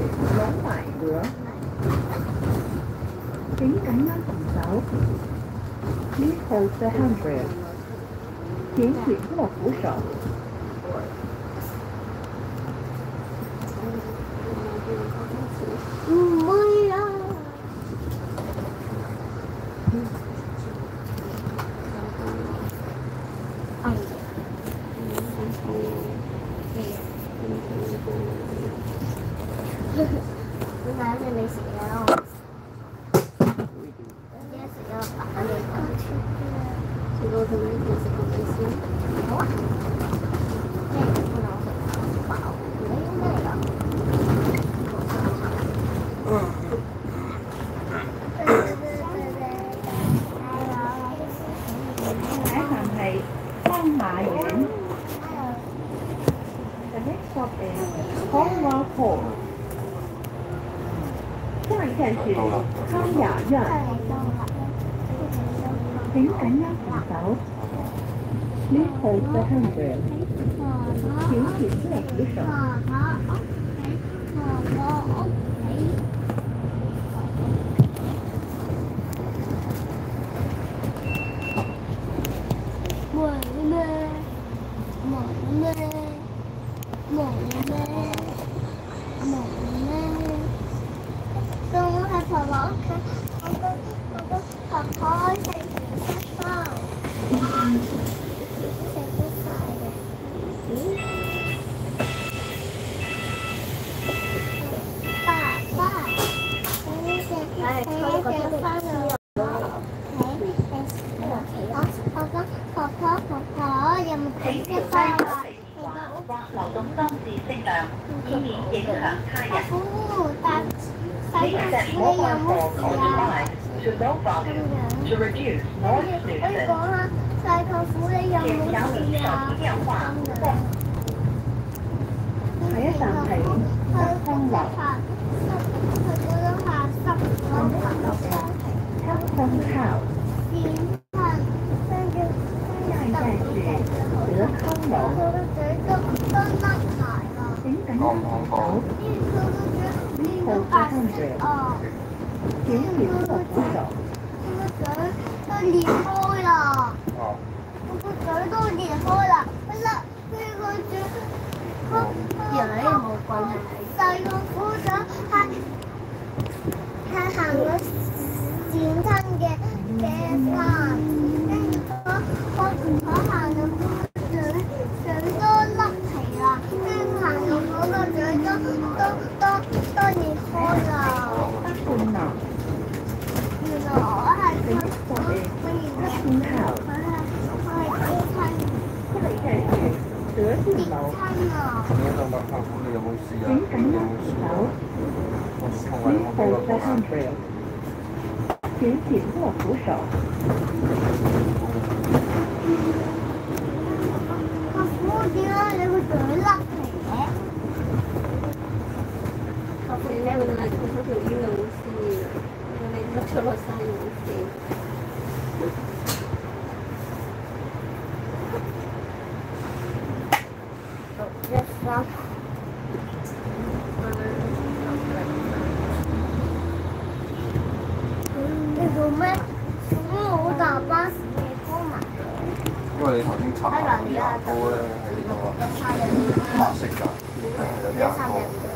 攞埋nữa. Kính cánh năm phòng 6. Please hold the handrail. 请紧握扶手。 唔會啊！點解你未食嘢啊？而家食咗飯未？食到同你一齊食個米線。好啊。咩？我食飽。你咩嚟㗎？ 下一站係康馬苑。The next stop is Hongwa Hall. 下一站是康雅苑。請緊握扶手。Please hold the handrail. 請緊握扶手。 流動裝置適量，以免影響他人。呢隻魔法貨講出嚟，to no volume to reduce noise nuisance。 細舅父你有冇事啊？ 下一站係北康樓。黑康號。下一站是德康樓。請緊握扶手。Please hold the handrail. 請緊握扶手。 都裂開啦！我個嘴都裂開啦！佢個嘴，冇關係。細個夫長係行咗閃親嘅山，跟住我行到嘴都甩皮啦，跟住行到嗰個嘴都裂開啦。 北半樓。 原來我係第一個係北半號。這裡係德信樓。請緊握扶手。Please hold the handrail. 請緊握扶手。 阿夫點解你個嘴甩皮嘅？ 阿夫你會唔會做條腰有冇事啊？你甩咗落山有冇事？ 你做咩？咁好大巴士嘅鋪埋。 因為你頭先搽啲牙膏咧喺呢度啊，白色㗎，有啲牙膏。